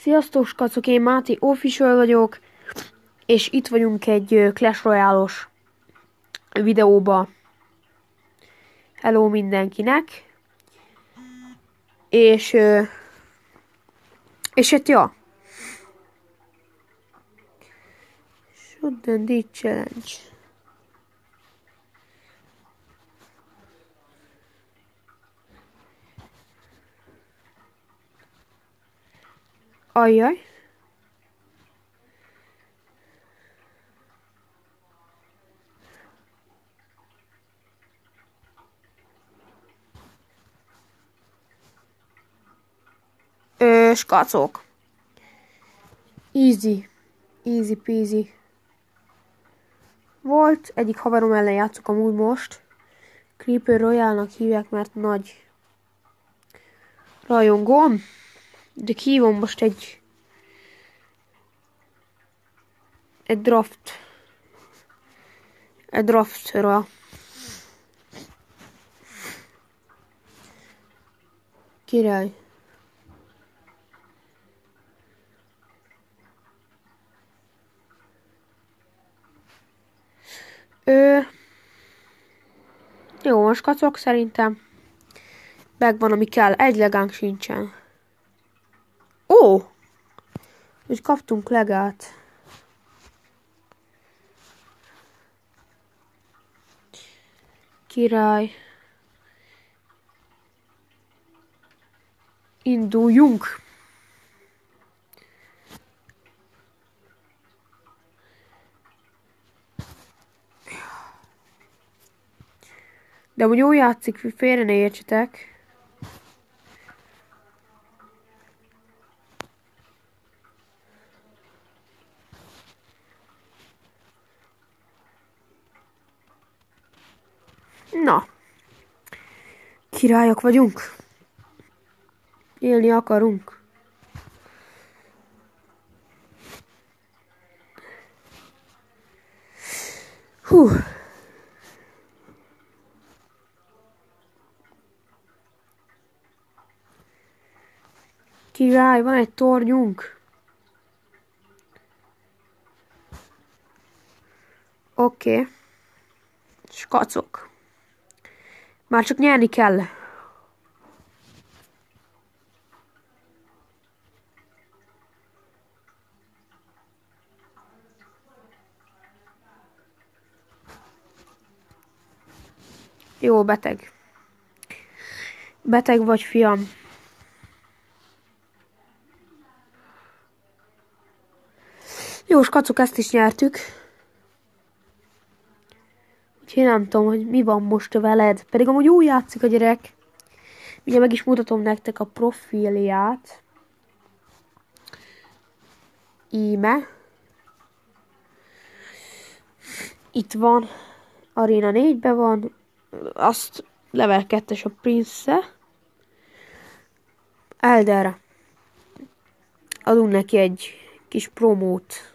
Sziasztok, skacok, én Máté Official vagyok, és itt vagyunk egy Clash Royale-os videóba. Hello mindenkinek. És hát ja. Shouldn't Deed Challenge. Ajjaj. Skacok. Easy peasy. Volt, egyik haverom ellen játszok amúgy most. Creeper Royale-nak hívják, mert nagy rajongóm. De kihívom most egy draftra. Király. Jó, most kacok, szerintem megvan, ami kell. Egy legánk sincsen. Ó! Úgy kaptunk legát. Király. Induljunk! De úgy jól játszik, félre ne értsetek. Na. Királyok vagyunk. Élni akarunk. Hú. Király, van egy tornyunk. Oké. Skacok. Már csak nyerni kell. Jó, beteg. Beteg vagy, fiam. Jó, skacok, ezt is nyertük. Úgyhogy én nem tudom, hogy mi van most veled. Pedig amúgy úgy játszik a gyerek. Ugye meg is mutatom nektek a profilját. Íme. Itt van. Arena 4-ben van. Azt level 2-es a Prince. Elderre. Adunk neki egy kis promót.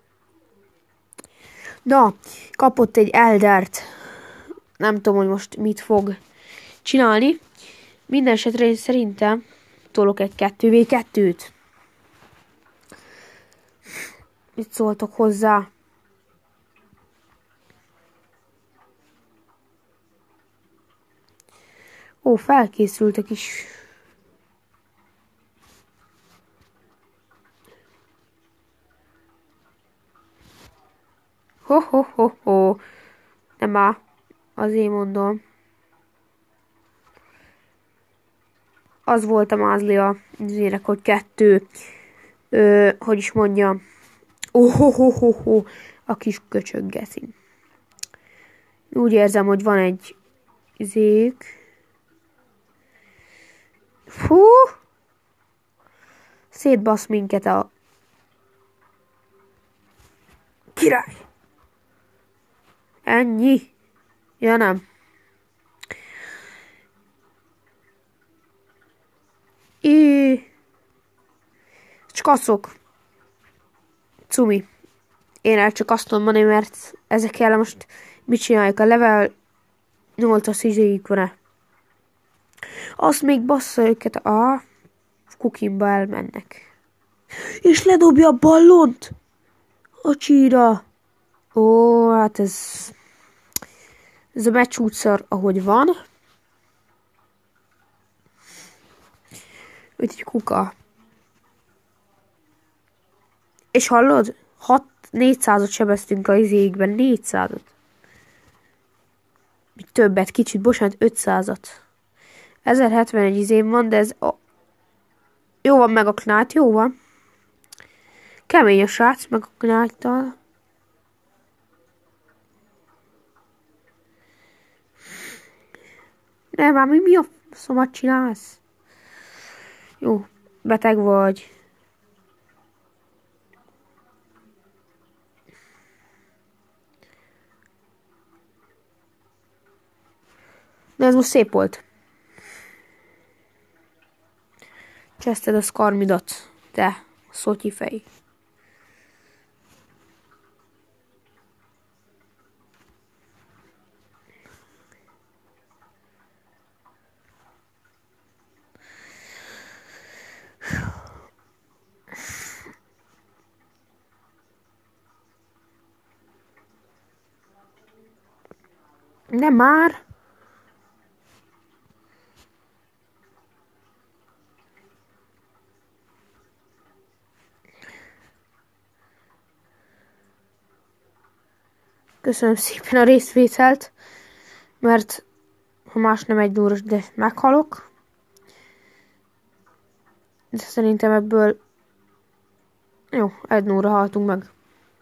Na, kapott egy Eldert. Nem tudom, hogy most mit fog csinálni. Minden esetre én szerintem tolok egy 2v2-t. Mit szóltok hozzá? Ó, felkészültek is. Ho. Nem már. Azért mondom. Az volt a mázlia. Nézének, hogy 2. Hogy is mondjam. Ho. A kis köcsög geszin. Úgy érzem, hogy van egy zék. Fú. Szétbasz minket a király. Ennyi. Ja, nem. Skacok. Cumi. Én el csak azt mondom, mert ezekkel most mit csináljuk? A level 8-as izéjük van-e? Azt még bassza őket a kukimba elmennek. És ledobja a ballont a csíra. Ó, hát ez a meccs útszar, ahogy van. Úgyhogy kuka. És hallod? 400-ot sebeztünk a izékben. 400-ot. Többet, kicsit, bocsánat, 500-at. 1071 izém van, de ez... Jó van meg a knát, jó van. Kemény a srác, meg a knáttal. Nem, már mi a szomat csinálsz? Jó, beteg vagy. De ez most szép volt. Cseszted a szkarmidat, te, szotyi fej. De már. Köszönöm szépen a részvételt, mert ha más nem egy óros, de meghalok. De szerintem ebből jó, 1-0-ra haltunk meg.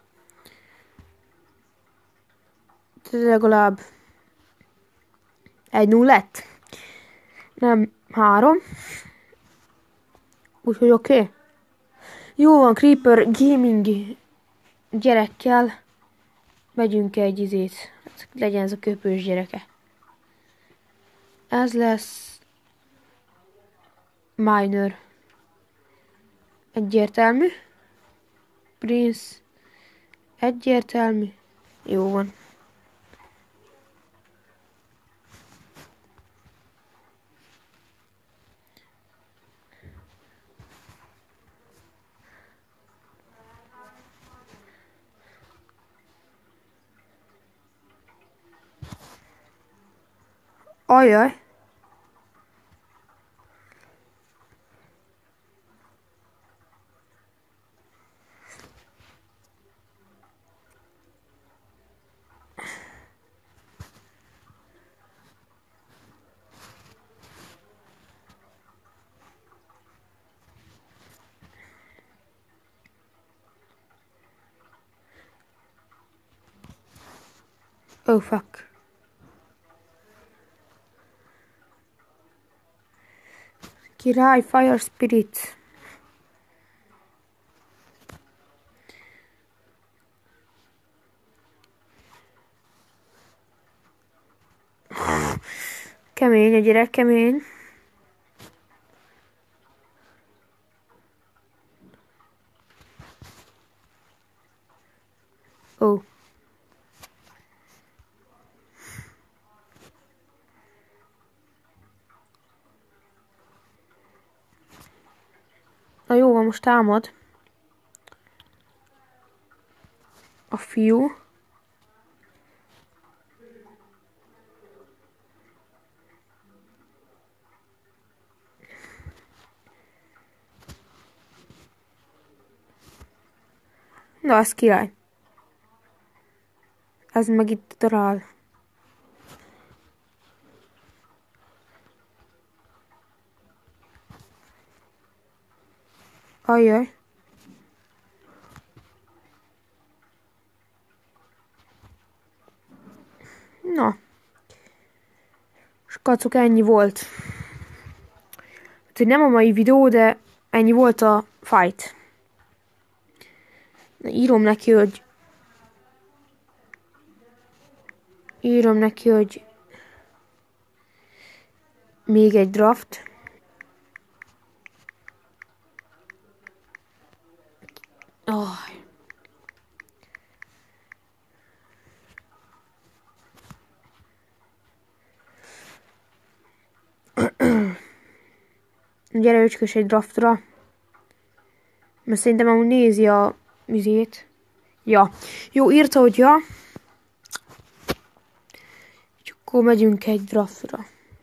De legalább 1-0 lett. Nem 3. Úgyhogy oké. Jó van, Creeper Gaming gyerekkel. Megyünk egy izét. Legyen ez a köpős gyereke. Ez lesz Miner. Egyértelmű. Prince. Egyértelmű. Jó van. Ajaj. Oh fuck. Király, Fire Spirit. Kemény a gyerek, kemény. Ó. Na jó, most támad. A fiú. Na, az király. Ez meg itt darál. Ajjaj. Na. És kacok, ennyi volt. Hát, nem a mai videó, de ennyi volt a fight. Írom neki, hogy még egy draft. Oh. Gyere, öcskös, egy draftra. Mert szerintem amúgy nézi a vizét. Ja. Jó, írta, hogy ja. És akkor megyünk egy draftra.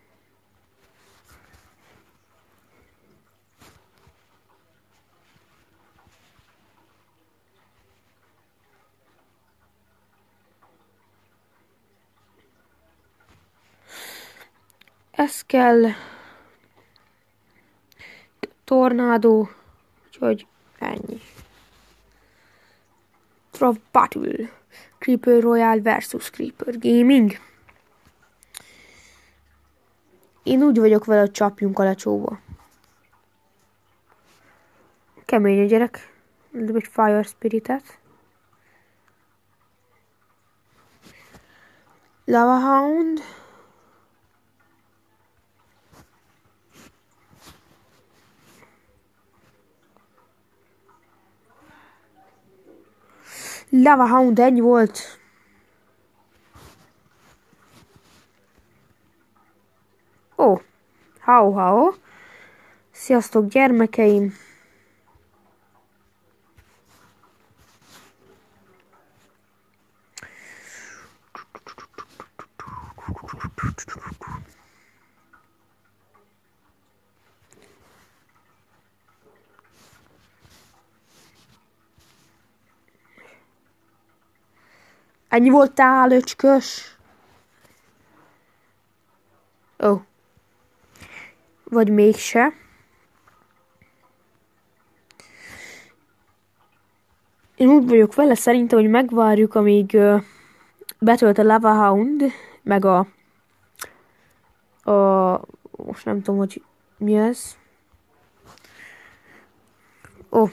Ez kell. Tornádó. Úgyhogy ennyi. Draft Battle. Creeper Royale versus Creeper Gaming. Én úgy vagyok vele, hogy csapjunk a lecsóba. Kemény a gyerek. Egy Fire Spiritet. Lava Hound. Lava Hound, ennyi volt. Ó, hau. Sziasztok, gyermekeim. Ennyi voltál, öcskös? Ó. Vagy mégse. Én úgy vagyok vele szerintem, hogy megvárjuk, amíg betölt a Lava Hound, meg a most nem tudom, hogy mi ez. Ó.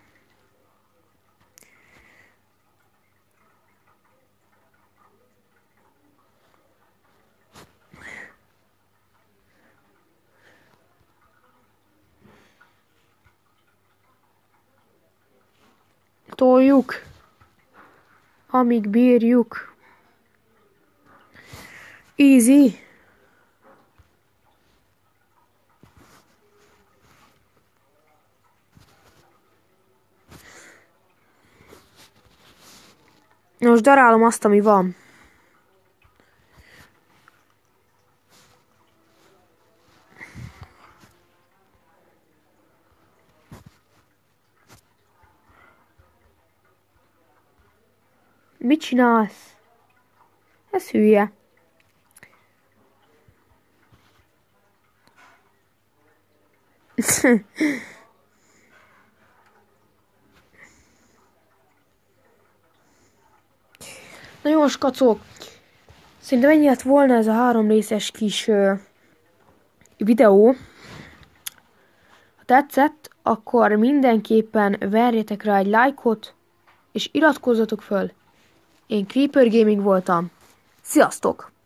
Toljuk, amíg bírjuk. Easy. Most darálom azt, ami van. Mit csinálsz? Ez hülye. Na jó, skacok. Szerintem ennyi lett volna ez a 3 részes kis videó. Ha tetszett, akkor mindenképpen verjetek rá egy lájkot, és iratkozzatok föl. Én Creeper Gaming voltam. Sziasztok!